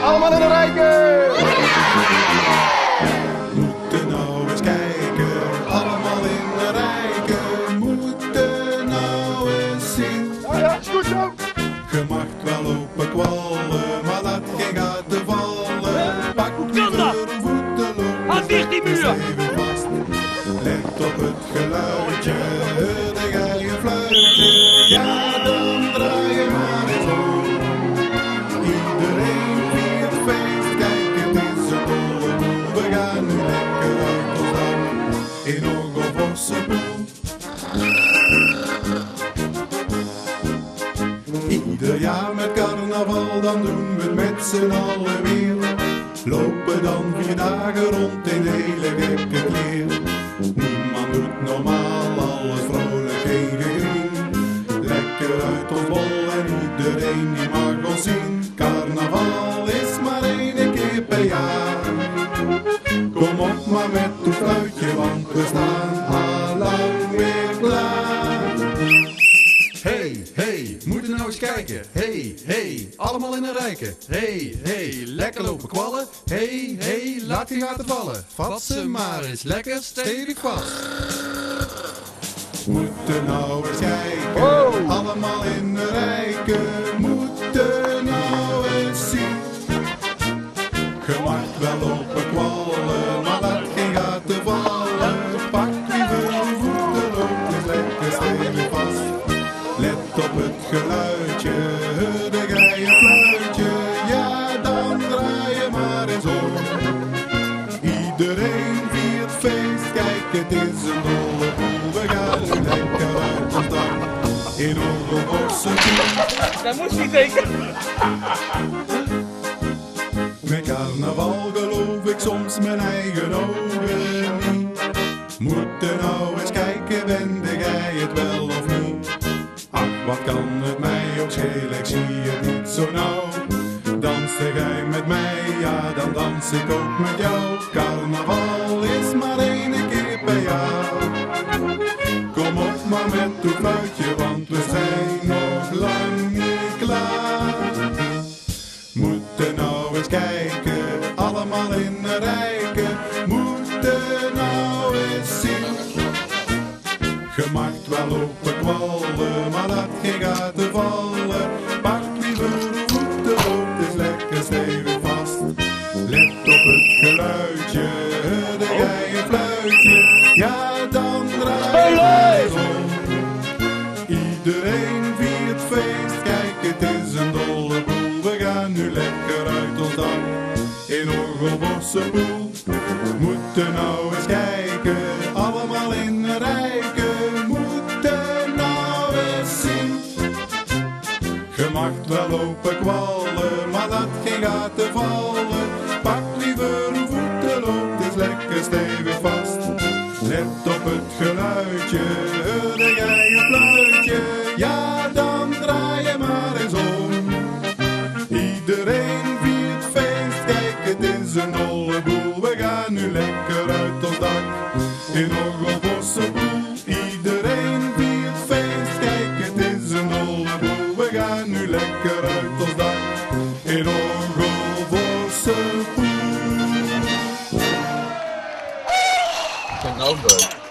Allemaal in een rijke! Moeten nou eens kijken, allemaal in de rijken. Moeten nou eens zien. Ja, ja, is goed zo. Je mag wel lopen kwallen, maar laat geen gaten vallen. Pak liever een voetenloop, Aan dicht die muur. even vast. Let op het geluidje, hoorde jij een fluitje? Ja, dan draai je maar eens om. Iedereen viert feest, kijk het is een dolle boel. We gaan nu lekker uit ons dak, in Ogelbossenpoel. Ieder jaar met carnaval, dan doen we het met z'n allen weer. Lopen dan 4 dagen rond in hele gekke kleer. Niemand doet normaal, alles vrolijk geen gegeen. Lekker uit ons bol en iedereen die mag ons zien. Carnaval is maar 1 keer per jaar. Kom op maar met uw fluitje, want we staan al lang weer klaar. Hey, hey, moeten nou eens kijken. Hey, hey, allemaal in een rijke. Hey, hey, lekker lopen kwallen. Hey, hey, laat die gaten vallen. Vat ze maar eens lekker stevig vast. Moeten nou eens kijken, allemaal in een rijke. Moeten nou eens zien. Je mag wel lopen kwallen, maar laat geen gaten vallen. Pak liever een voetenloop, dus lekker stevig vast. Let op het geluidje, hoorde jij een fluitje? Ja, dan draai je maar eens om. Iedereen viert feest, kijk het is een dolle boel. We gaan nu lekker uit ons dak, in Ogelbossenpoel. Daar moest hij tekenen. Met carnaval geloof ik soms mijn eigen ogen niet. Moet er nou eens kijken, wende jij het wel of niet? Ach, wat kan het mij ook schelen, ik zie het niet zo nauw. Danste jij met mij, ja dan dans ik ook met jou. Carnaval is maar 1 keer per jaar. Kom op maar met uw fluitje, want we zijn nog lang niet klaar. Moeten nou eens kijken, allemaal in een rijke. Moeten nou eens zien. Je mag wel lopen kwallen, maar laat geen gaten vallen. Pak liever een voetenloop, het is lekker stevig vast. Let op het geluidje, hoorde jij een fluitje? Ja, dan draai je maar eens om. Iedereen viert feest, kijk het is een dolle boel. We gaan nu lekker uit ons dak, in Ogelbossenpoel. Moeten nou eens kijken, allemaal in een rijke. Moeten nou eens zien. Je mag wel lopen kwallen, maar laat geen gaten vallen. Pak liever een voetenloop, het is lekker stevig vast. Let op het geluidje, hoorde jij een fluitje? Ja, dan draai je maar eens om. Iedereen viert feest, kijk het is een dolle boel. We gaan nu lekker uit ons dak, in Ogelbossenpoel. Iedereen viert feest, kijk het is een dolle boel. We gaan nu lekker uit ons dak, in Ogelbossenpoel. Nou,